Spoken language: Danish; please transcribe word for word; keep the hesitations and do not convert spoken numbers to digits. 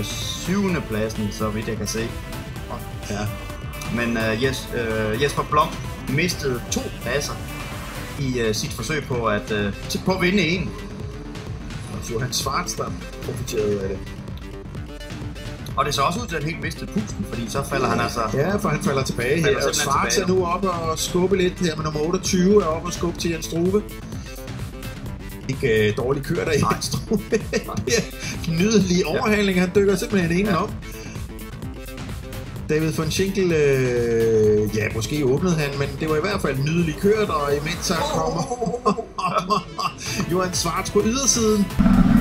øh, syvende pladsen, så vidt jeg kan se. Ja. Men øh, Jes, øh, Jesper Blom mistede to pladser i øh, sit forsøg på at, øh, på at vinde en. Og Johan Schwarz, der profiterede af det. Og det så også ud til at han helt mistede pusten, fordi så falder han altså... Ja, for han falder tilbage falder her. Og Schwarz er nu oppe og skubbe lidt her med nummer otteogtyve, er oppe og skubbe til Jens Struve. Ikke øh, dårlig kør der i Jens Struve. Nydelig overhaling, han dykker simpelthen ingen ja. op. David von Schinkel, øh, ja, måske åbnede han, men det var i hvert fald nydelig kørt, og imens så kommer Johan Schwarz på ydersiden.